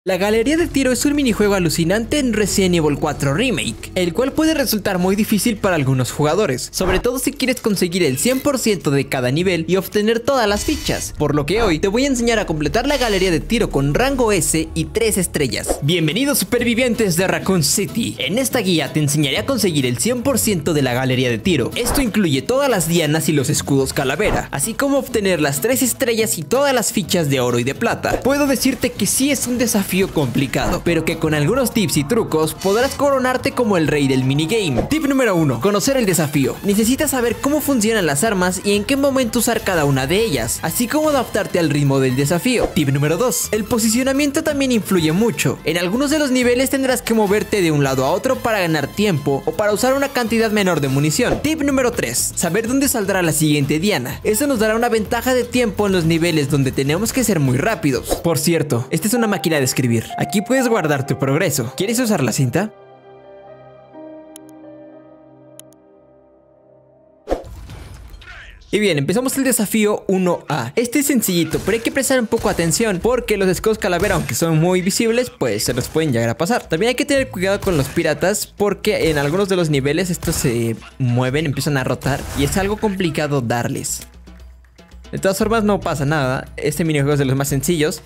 La galería de tiro es un minijuego alucinante en Resident Evil 4 Remake, el cual puede resultar muy difícil para algunos jugadores, sobre todo si quieres conseguir el 100% de cada nivel y obtener todas las fichas, por lo que hoy te voy a enseñar a completar la galería de tiro con rango S y 3 estrellas. Bienvenidos supervivientes de Raccoon City. En esta guía te enseñaré a conseguir el 100% de la galería de tiro. Esto incluye todas las dianas y los escudos calavera, así como obtener las 3 estrellas y todas las fichas de oro y de plata. Puedo decirte que sí es un desafío complicado, pero que con algunos tips y trucos podrás coronarte como el rey del minigame. Tip número 1. Conocer el desafío. Necesitas saber cómo funcionan las armas y en qué momento usar cada una de ellas, así como adaptarte al ritmo del desafío. Tip número 2. El posicionamiento también influye mucho. En algunos de los niveles tendrás que moverte de un lado a otro para ganar tiempo o para usar una cantidad menor de munición. Tip número 3. Saber dónde saldrá la siguiente diana. Eso nos dará una ventaja de tiempo en los niveles donde tenemos que ser muy rápidos. Por cierto, esta es una máquina de escribir. Aquí puedes guardar tu progreso. ¿Quieres usar la cinta? Y bien, empezamos el desafío 1A. Este es sencillito, pero hay que prestar un poco atención porque los escudos calavera, aunque son muy visibles, pues se los pueden llegar a pasar. También hay que tener cuidado con los piratas porque en algunos de los niveles estos se mueven, empiezan a rotar y es algo complicado darles. De todas formas no pasa nada, este minijuego es de los más sencillos.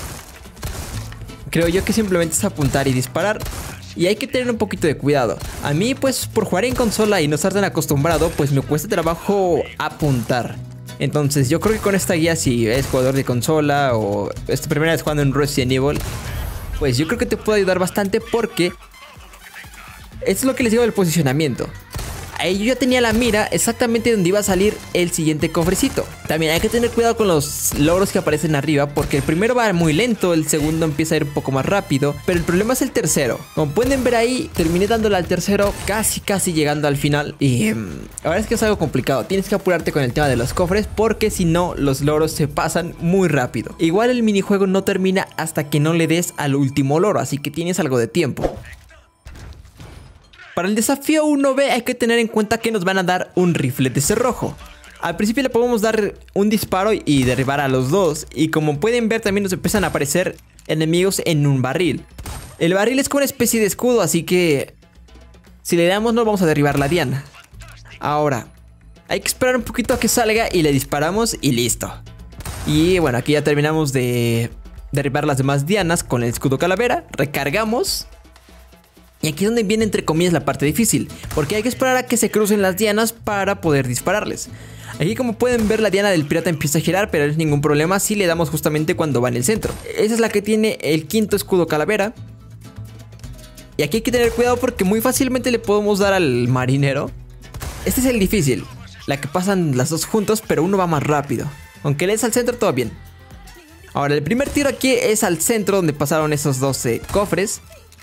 Creo yo que simplemente es apuntar y disparar. Y hay que tener un poquito de cuidado. A mí pues por jugar en consola y no estar tan acostumbrado, pues me cuesta trabajo apuntar. Entonces yo creo que con esta guía, si eres jugador de consola o es tu primera vez jugando en Resident Evil, pues yo creo que te puede ayudar bastante porque esto es lo que les digo del posicionamiento. Ahí yo ya tenía la mira exactamente donde iba a salir el siguiente cofrecito. También hay que tener cuidado con los logros que aparecen arriba, porque el primero va muy lento, el segundo empieza a ir un poco más rápido, pero el problema es el tercero. Como pueden ver ahí, terminé dándole al tercero casi llegando al final. Y la verdad es que es algo complicado. Tienes que apurarte con el tema de los cofres, porque si no, los logros se pasan muy rápido. Igual el minijuego no termina hasta que no le des al último logro, así que tienes algo de tiempo. Para el desafío 1B hay que tener en cuenta que nos van a dar un rifle de cerrojo. Al principio le podemos dar un disparo y derribar a los dos. Y como pueden ver también nos empiezan a aparecer enemigos en un barril. El barril es como una especie de escudo, así que si le damos no vamos a derribar la diana. Ahora hay que esperar un poquito a que salga y le disparamos y listo. Y bueno, aquí ya terminamos de derribar las demás dianas con el escudo calavera. Recargamos. Y aquí es donde viene entre comillas la parte difícil, porque hay que esperar a que se crucen las dianas para poder dispararles. Aquí como pueden ver la diana del pirata empieza a girar, pero no es ningún problema si le damos justamente cuando va en el centro. Esa es la que tiene el quinto escudo calavera. Y aquí hay que tener cuidado porque muy fácilmente le podemos dar al marinero. Este es el difícil, la que pasan las dos juntos pero uno va más rápido. Aunque le des al centro todo bien. Ahora el primer tiro aquí es al centro donde pasaron esos 12 cofres.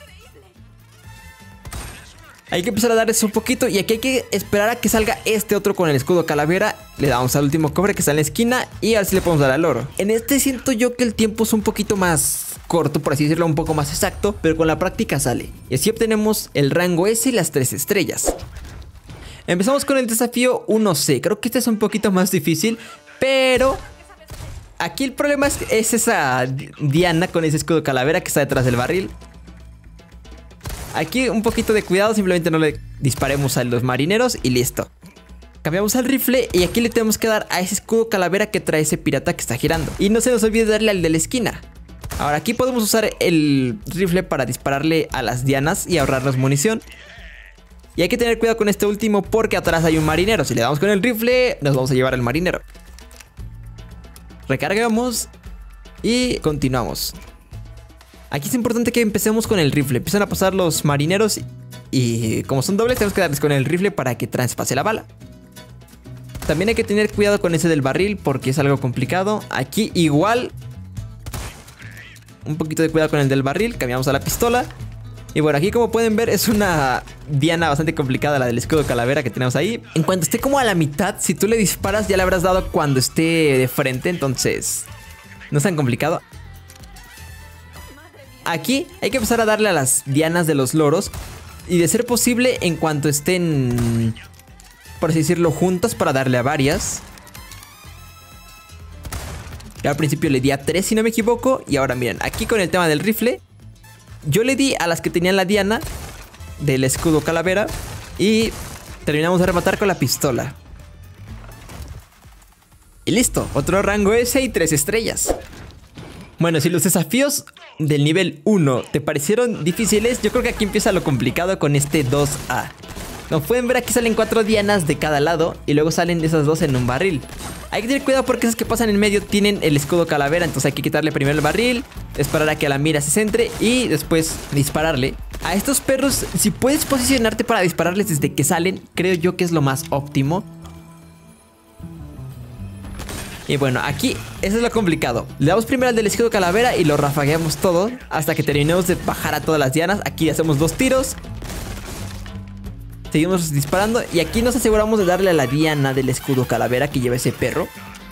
Hay que empezar a darles un poquito y aquí hay que esperar a que salga este otro con el escudo calavera. Le damos al último cofre que está en la esquina y a ver si le podemos dar al oro. En este siento yo que el tiempo es un poquito más corto, por así decirlo, un poco más exacto, pero con la práctica sale. Y así obtenemos el rango S y las 3 estrellas. Empezamos con el desafío 1C. Creo que este es un poquito más difícil, pero aquí el problema es esa diana con ese escudo calavera que está detrás del barril. Aquí un poquito de cuidado, simplemente no le disparemos a los marineros y listo. Cambiamos al rifle y aquí le tenemos que dar a ese escudo calavera que trae ese pirata que está girando. Y no se nos olvide darle al de la esquina. Ahora aquí podemos usar el rifle para dispararle a las dianas y ahorrarnos munición. Y hay que tener cuidado con este último porque atrás hay un marinero. Si le damos con el rifle, nos vamos a llevar al marinero. Recargamos y continuamos. Aquí es importante que empecemos con el rifle. Empiezan a pasar los marineros y como son dobles tenemos que darles con el rifle para que traspase la bala. También hay que tener cuidado con ese del barril porque es algo complicado. Aquí igual un poquito de cuidado con el del barril. Cambiamos a la pistola. Y bueno, aquí como pueden ver es una diana bastante complicada, la del escudo calavera que tenemos ahí. En cuanto esté como a la mitad, si tú le disparas ya le habrás dado cuando esté de frente. Entonces no es tan complicado. Aquí hay que empezar a darle a las dianas de los loros. Y de ser posible, en cuanto estén, por así decirlo, juntas, para darle a varias. Yo al principio le di a 3 si no me equivoco. Y ahora miren, aquí con el tema del rifle, yo le di a las que tenían la diana del escudo calavera. Y terminamos de rematar con la pistola. Y listo, otro rango S y 3 estrellas. Bueno, si los desafíos del nivel 1 te parecieron difíciles, yo creo que aquí empieza lo complicado con este 2A. Como pueden ver, aquí salen 4 dianas de cada lado y luego salen esas 2 en un barril. Hay que tener cuidado porque esas que pasan en medio tienen el escudo calavera, entonces hay que quitarle primero el barril, esperar a que la mira se centre y después dispararle. A estos perros, si puedes posicionarte para dispararles desde que salen, creo yo que es lo más óptimo. Y bueno, aquí eso es lo complicado. Le damos primero al del escudo calavera y lo rafagueamos todo hasta que terminemos de bajar a todas las dianas. Aquí hacemos 2 tiros. Seguimos disparando y aquí nos aseguramos de darle a la diana del escudo calavera que lleva ese perro.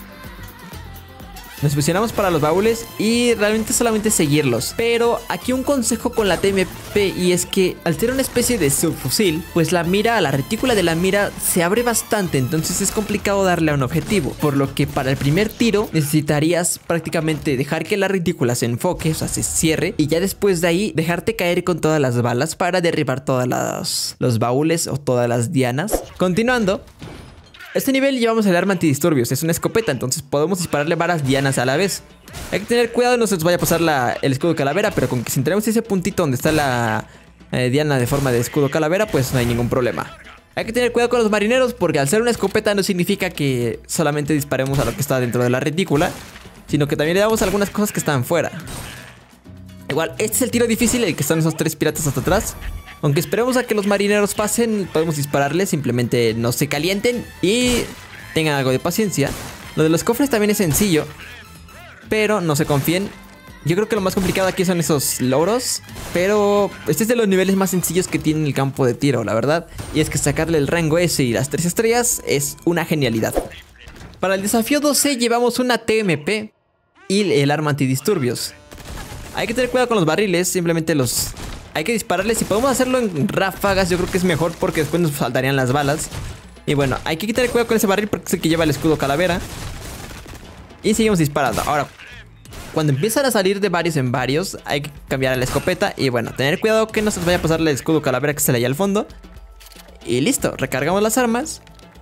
Nos posicionamos para los baúles y realmente solamente seguirlos. Pero aquí un consejo con la TMP, y es que al ser una especie de subfusil, pues la retícula de la mira se abre bastante, entonces es complicado darle a un objetivo. Por lo que para el primer tiro necesitarías prácticamente dejar que la retícula se enfoque, o sea, se cierre, y ya después de ahí dejarte caer con todas las balas para derribar todas los baúles o todas las dianas. Continuando, este nivel llevamos el arma antidisturbios, es una escopeta, entonces podemos dispararle varias dianas a la vez. Hay que tener cuidado, no se nos vaya a pasar el escudo calavera, pero con que si entremos ese puntito donde está la diana de forma de escudo calavera, pues no hay ningún problema. Hay que tener cuidado con los marineros porque al ser una escopeta no significa que solamente disparemos a lo que está dentro de la retícula, sino que también le damos algunas cosas que están fuera. Igual, este es el tiro difícil, el que están esos 3 piratas hasta atrás. Aunque esperemos a que los marineros pasen, podemos dispararles, simplemente no se calienten y tengan algo de paciencia. Lo de los cofres también es sencillo, pero no se confíen. Yo creo que lo más complicado aquí son esos loros, pero este es de los niveles más sencillos que tiene el campo de tiro, la verdad. Y es que sacarle el rango S y las 3 estrellas es una genialidad. Para el desafío 12 llevamos una TMP y el arma antidisturbios. Hay que tener cuidado con los barriles, simplemente hay que dispararles. Si podemos hacerlo en ráfagas, yo creo que es mejor porque después nos saltarían las balas. Y bueno, hay que tener cuidado con ese barril porque es el que lleva el escudo calavera. Y seguimos disparando. Ahora, cuando empiezan a salir de varios en varios, hay que cambiar a la escopeta. Y bueno, tener cuidado que no se nos vaya a pasar el escudo calavera que se le halla al fondo. Y listo, recargamos las armas.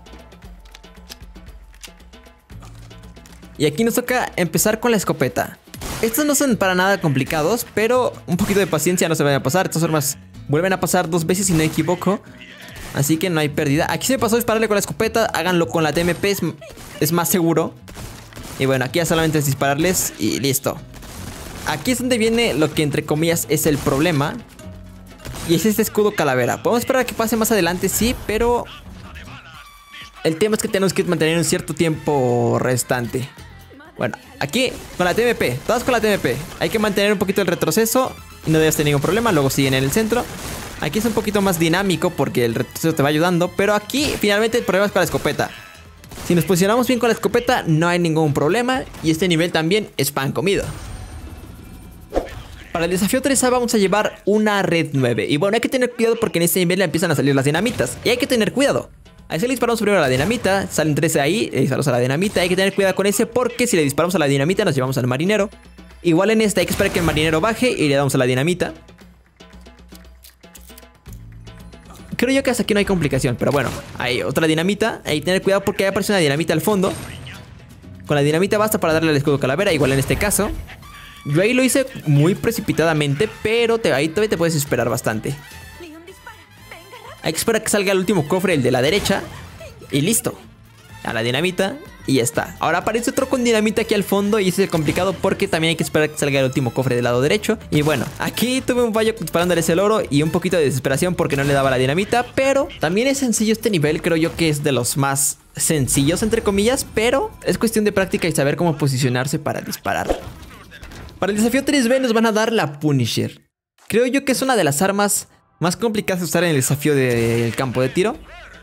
Y aquí nos toca empezar con la escopeta. Estos no son para nada complicados, pero un poquito de paciencia no se vaya a pasar. Estas armas vuelven a pasar 2 veces si no me equivoco, así que no hay pérdida. Aquí se me pasó dispararle con la escopeta, háganlo con la TMP, es más seguro. Y bueno, aquí ya solamente es dispararles y listo. Aquí es donde viene lo que entre comillas es el problema, y es este escudo calavera. Podemos esperar a que pase más adelante, sí, pero el tema es que tenemos que mantener un cierto tiempo restante. Bueno, aquí con la TMP, todas con la TMP. Hay que mantener un poquito el retroceso y no debes tener ningún problema, luego siguen en el centro. Aquí es un poquito más dinámico porque el retroceso te va ayudando, pero aquí finalmente el problema es con la escopeta. Si nos posicionamos bien con la escopeta no hay ningún problema y este nivel también es pan comido. Para el desafío 3A vamos a llevar una red 9. Y bueno, hay que tener cuidado porque en este nivel empiezan a salir las dinamitas y hay que tener cuidado. Ahí se le disparamos primero a la dinamita, salen 13 ahí, le disparamos a la dinamita. Hay que tener cuidado con ese porque si le disparamos a la dinamita nos llevamos al marinero. Igual en este hay que esperar que el marinero baje y le damos a la dinamita. Creo yo que hasta aquí no hay complicación, pero bueno, hay otra dinamita. Hay que tener cuidado porque ahí aparece una dinamita al fondo. Con la dinamita basta para darle al escudo calavera, igual en este caso. Yo ahí lo hice muy precipitadamente, pero ahí todavía te puedes esperar bastante. Hay que esperar a que salga el último cofre, el de la derecha. Y listo. A la dinamita y ya está. Ahora aparece otro con dinamita aquí al fondo y ese es complicado porque también hay que esperar a que salga el último cofre del lado derecho. Y bueno, aquí tuve un fallo disparándole ese loro y un poquito de desesperación porque no le daba la dinamita. Pero también es sencillo este nivel, creo yo que es de los más sencillos entre comillas. Pero es cuestión de práctica y saber cómo posicionarse para disparar. Para el desafío 3B nos van a dar la Punisher. Creo yo que es una de las armas más complicadas de usar en el desafío del campo de tiro.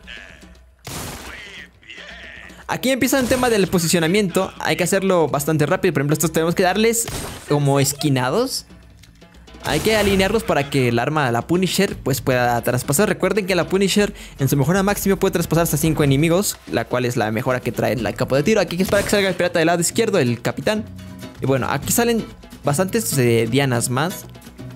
Aquí empieza el tema del posicionamiento. Hay que hacerlo bastante rápido. Por ejemplo, estos tenemos que darles como esquinados. hay que alinearlos para que el arma, la Punisher, pues pueda traspasar. Recuerden que la Punisher en su mejora máxima puede traspasar hasta 5 enemigos, la cual es la mejora que trae la capa de tiro. Aquí hay que esperar que salga el pirata del lado izquierdo, el capitán. Y bueno, aquí salen bastantes dianas más.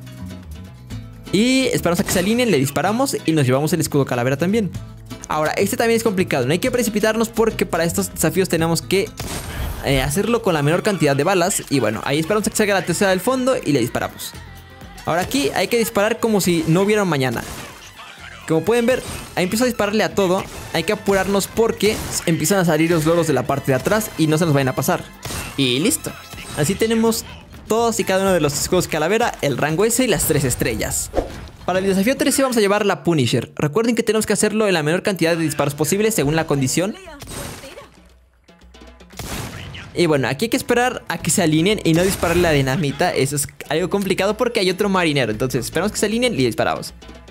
Y esperamos a que se alineen, le disparamos y nos llevamos el escudo calavera también. Ahora, este también es complicado, no hay que precipitarnos porque para estos desafíos tenemos que hacerlo con la menor cantidad de balas. Y bueno, ahí esperamos a que salga la tercera del fondo y le disparamos. Ahora aquí hay que disparar como si no hubiera un mañana. Como pueden ver, ahí empiezo a dispararle a todo. Hay que apurarnos porque empiezan a salir los loros de la parte de atrás y no se nos vayan a pasar. Y listo. Así tenemos todos y cada uno de los escudos calavera, el rango S y las 3 estrellas. Para el desafío 13 vamos a llevar la Punisher. Recuerden que tenemos que hacerlo en la menor cantidad de disparos posible según la condición. Y bueno, aquí hay que esperar a que se alineen y no dispararle la dinamita. Eso es algo complicado porque hay otro marinero. Entonces esperamos que se alineen y disparamos.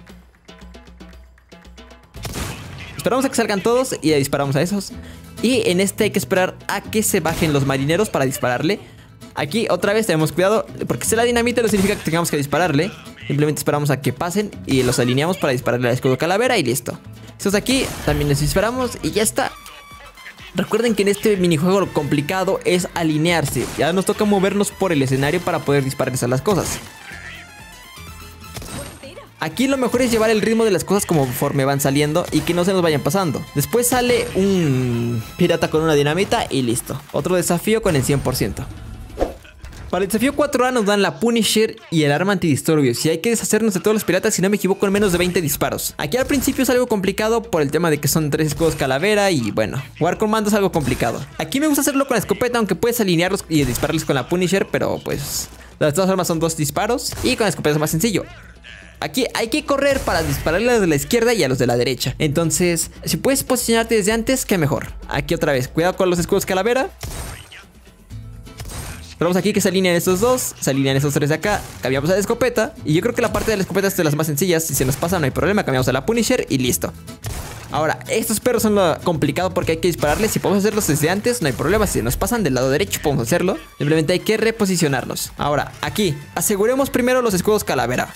Esperamos a que salgan todos y le disparamos a esos. Y en este hay que esperar a que se bajen los marineros para dispararle. Aquí otra vez tenemos cuidado porque si la dinamita no significa que tengamos que dispararle. Simplemente esperamos a que pasen y los alineamos para dispararle al escudo calavera y listo. Estos aquí también les disparamos y ya está. Recuerden que en este minijuego lo complicado es alinearse. Ya nos toca movernos por el escenario para poder dispararles a las cosas. Aquí lo mejor es llevar el ritmo de las cosas conforme van saliendo y que no se nos vayan pasando. Después sale un pirata con una dinamita y listo. Otro desafío con el 100%. Para el desafío 4A nos dan la Punisher y el arma antidisturbios y hay que deshacernos de todos los piratas, si no me equivoco, en menos de 20 disparos. Aquí al principio es algo complicado por el tema de que son 3 escudos calavera y bueno, jugar con mando es algo complicado. Aquí me gusta hacerlo con la escopeta, aunque puedes alinearlos y dispararles con la Punisher, pero pues las dos armas son 2 disparos y con la escopeta es más sencillo. Aquí hay que correr para dispararle a los de la izquierda y a los de la derecha. Entonces, si puedes posicionarte desde antes, qué mejor. Aquí otra vez, cuidado con los escudos calavera. Esperamos aquí que se alinean estos dos, se alinean estos 3 de acá, cambiamos a la escopeta. Y yo creo que la parte de la escopeta es de las más sencillas, si se nos pasa no hay problema, cambiamos a la Punisher y listo. Ahora, estos perros son lo complicado porque hay que dispararles. Si podemos hacerlos desde antes, no hay problema. Si se nos pasan del lado derecho, podemos hacerlo. Simplemente hay que reposicionarnos. Ahora, aquí, aseguremos primero los escudos calavera.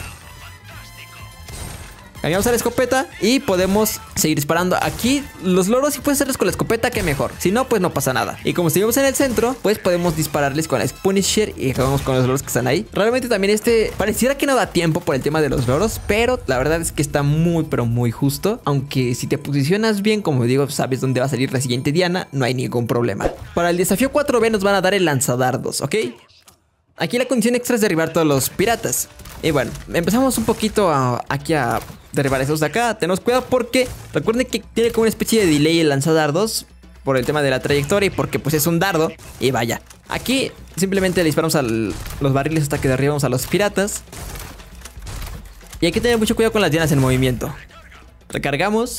Cambiamos a la escopeta y podemos seguir disparando. Aquí los loros, si puedes hacerlos con la escopeta, que mejor. Si no, pues no pasa nada. Y como seguimos en el centro, pues podemos dispararles con la Punisher y acabamos con los loros que están ahí. Realmente también este pareciera que no da tiempo por el tema de los loros, pero la verdad es que está muy pero muy justo. Aunque si te posicionas bien, como digo, sabes dónde va a salir la siguiente diana, no hay ningún problema. Para el desafío 4B nos van a dar el lanzadardos, ¿ok? Aquí la condición extra es derribar todos los piratas. Y bueno, empezamos un poquito aquí a derribar esos de acá. Tenemos cuidado porque recuerden que tiene como una especie de delay el lanzadardos por el tema de la trayectoria y porque pues es un dardo. Y vaya, aquí simplemente le disparamos a los barriles hasta que derribamos a los piratas. Y hay que tener mucho cuidado con las dianas en movimiento. Recargamos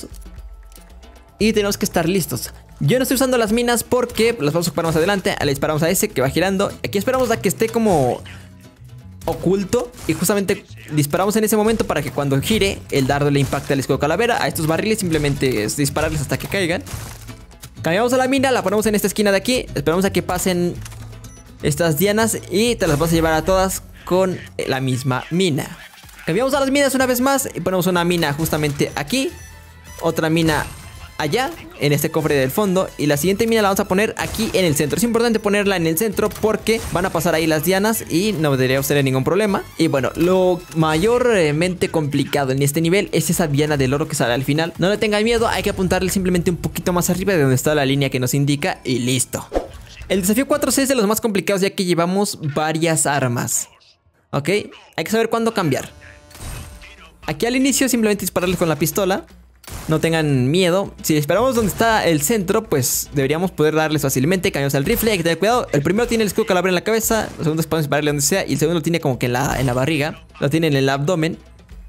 y tenemos que estar listos. Yo no estoy usando las minas porque las vamos a ocupar más adelante. Le disparamos a ese que va girando. Aquí esperamos a que esté como oculto y justamente disparamos en ese momento para que cuando gire el dardo le impacte al escudo calavera. A estos barriles simplemente es dispararles hasta que caigan. Cambiamos a la mina, la ponemos en esta esquina de aquí. Esperamos a que pasen estas dianas y te las vas a llevar a todas con la misma mina. Cambiamos a las minas una vez más y ponemos una mina justamente aquí. Otra mina allá, en este cofre del fondo. Y la siguiente mina la vamos a poner aquí en el centro. Es importante ponerla en el centro porque van a pasar ahí las dianas y no debería tener ningún problema. Y bueno, lo mayormente complicado en este nivel es esa diana del oro que sale al final. No le tengan miedo, hay que apuntarle simplemente un poquito más arriba de donde está la línea que nos indica y listo. El desafío 4C es de los más complicados ya que llevamos varias armas. Ok, hay que saber cuándo cambiar. Aquí al inicio simplemente dispararles con la pistola. No tengan miedo. Si esperamos donde está el centro, pues deberíamos poder darles fácilmente. Cambiamos al rifle, hay que tener cuidado. El primero tiene el escudo calavera en la cabeza. El segundo podemos dispararle donde sea. Y el segundo lo tiene como que en la barriga. Lo tiene en el abdomen.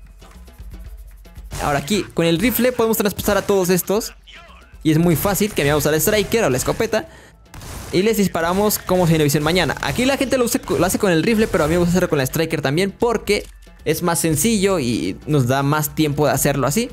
Ahora aquí, con el rifle podemos traspasar a todos estos. Y es muy fácil. Cambiamos al striker o la escopeta y les disparamos como si no hubiesen mañana. Aquí la gente lo hace con el rifle, pero a mí me gusta hacerlo con la striker también porque es más sencillo y nos da más tiempo de hacerlo así.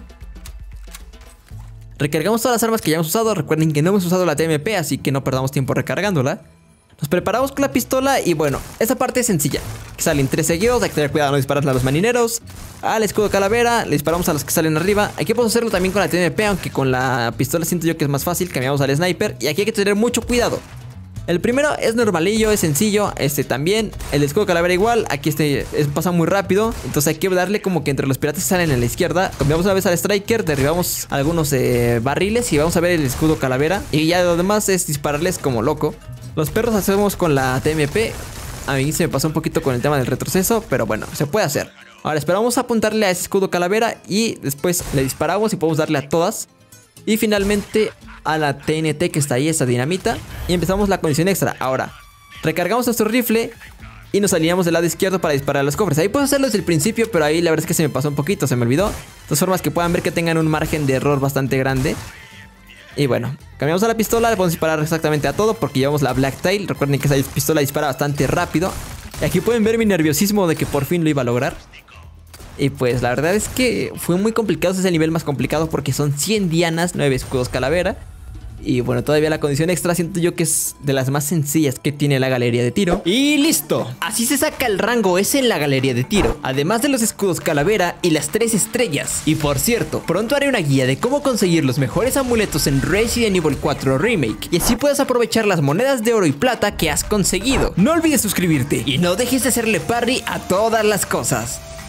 Recargamos todas las armas que ya hemos usado. Recuerden que no hemos usado la TMP, así que no perdamos tiempo recargándola. Nos preparamos con la pistola y bueno, esa parte es sencilla. Que salen 3 seguidos, hay que tener cuidado de no dispararle a los marineros. Al escudo calavera, le disparamos a los que salen arriba. Aquí podemos hacerlo también con la TMP, aunque con la pistola siento yo que es más fácil. Cambiamos al sniper y aquí hay que tener mucho cuidado. El primero es normalillo, es sencillo, también. El escudo calavera igual, aquí pasa muy rápido. Entonces hay que darle como que entre los piratas que salen a la izquierda. Cambiamos una vez al striker, derribamos algunos barriles y vamos a ver el escudo calavera. Y ya lo demás es dispararles como loco. Los perros hacemos con la TMP. A mí se me pasó un poquito con el tema del retroceso, pero bueno, se puede hacer. Ahora esperamos apuntarle a ese escudo calavera y después le disparamos y podemos darle a todas. Y finalmente a la TNT que está ahí, esa dinamita. Y empezamos la condición extra. Ahora, recargamos nuestro rifle y nos alineamos del lado izquierdo para disparar a los cofres. Ahí puedo hacerlo desde el principio, pero ahí la verdad es que se me pasó un poquito, se me olvidó. De todas formas que puedan ver que tengan un margen de error bastante grande. Y bueno, cambiamos a la pistola, le podemos disparar exactamente a todo porque llevamos la Blacktail. Recuerden que esa pistola dispara bastante rápido. Y aquí pueden ver mi nerviosismo de que por fin lo iba a lograr. Y pues la verdad es que fue muy complicado, es el nivel más complicado porque son 100 dianas, 9 escudos calavera. Y bueno, todavía la condición extra siento yo que es de las más sencillas que tiene la galería de tiro. Y listo, así se saca el rango S en la galería de tiro, además de los escudos calavera y las 3 estrellas. Y por cierto, pronto haré una guía de cómo conseguir los mejores amuletos en Resident Evil 4 Remake, y así puedas aprovechar las monedas de oro y plata que has conseguido. No olvides suscribirte y no dejes de hacerle parry a todas las cosas.